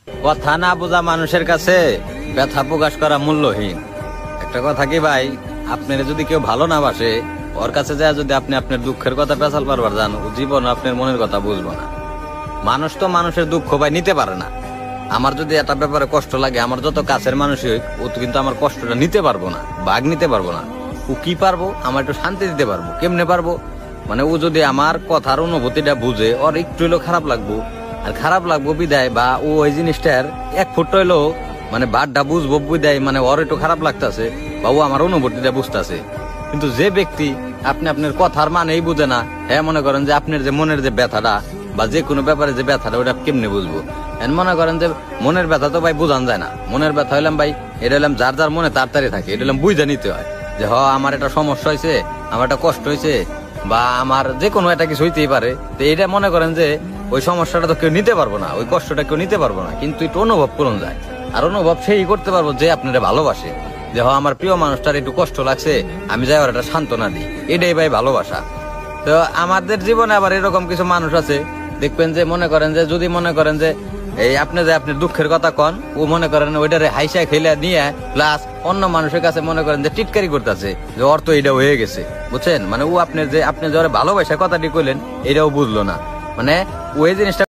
কথা না বোঝা মানুষের কাছে ব্যথা প্রকাশ করা মূল্যহীন। একটা কথা কি ভাই, আপনার যদি কেউ ভালো না বাসে, ওর কাছে যায় যদি আপনি আপনার দুঃখের কথা পেছাল পারবার যান, ও জীবন আপনার মনের কথা বুঝবো না। মানুষ তো মানুষের দুঃখ ভাই নিতে পারে না। আমার যদি একটা ব্যাপারে কষ্ট লাগে, আমার যত কাছের মানুষই হোক, ও তো কিন্তু আমার কষ্টটা নিতে পারবো না, ভাগ নিতে পারবো না। ও কি পারবো, আমার একটু শান্তি দিতে পারবো। কেমনে পারবো? মানে ও যদি আমার কথার অনুভূতিটা বুঝে, ওর একটু হইলেও খারাপ লাগবো। আর খারাপ লাগবো বিদায়, বা ও ওই জিনিসটার এক ফুট হইলেও মানে বাদটা বুঝবো বিদায়, মানে ওর একটু খারাপ লাগতেছে, বা ও আমার অনুভূতিটা বুঝতেছে। কিন্তু যে ব্যক্তি আপনি আপনার কথার মানেই বুঝে না, হ্যাঁ মনে করেন যে আপনার যে মনের যে ব্যথাটা বা যে কোনো ব্যাপারে যে ব্যথাটা, ওটা কেমনে বুঝবো? মনে করেন যে মনের ব্যথা তো ভাই বোঝান যায় না। মনের ব্যথা হইলাম ভাই, এটা হলাম যার যার মনে তাড়াতাড়ি থাকে, এটা হলাম বুঝে নিতে হয় যে আমার একটা সমস্যা হয়েছে, আমার একটা কষ্ট হয়েছে, বা আমার যে কোনো একটা কিছু হইতেই পারে। তো এটা মনে করেন যে ওই সমস্যাটা তো কেউ নিতে পারবো না, ওই কষ্টটা কেউ নিতে পারবো না, কিন্তু একটু অনুভব করুন যায়। আর অনুভব সেই করতে পারবো যে আপনারা ভালোবাসে, যে আমার প্রিয় মানুষটার একটু কষ্ট লাগছে, আমি যাই ওর একটা সান্ত্বনা দিই, এটাই ভাই ভালোবাসা। তো আমাদের জীবনে আবার এরকম কিছু মানুষ আছে, দেখবেন যে মনে করেন যে যদি মনে করেন যে এই আপনি যে আপনার দুঃখের কথা কন, ও মনে করেন ওইটারে হাইসা খেলে নিয়ে প্লাস অন্য মানুষের কাছে মনে করেন যে টিটকারি করতেছে যে ওর তো এটা হয়ে গেছে, বুঝছেন? মানে ও আপনি যে ভালোবাসা কথাটি কইলেন, এটাও বুঝলো না। মানে ওই জিনিসটা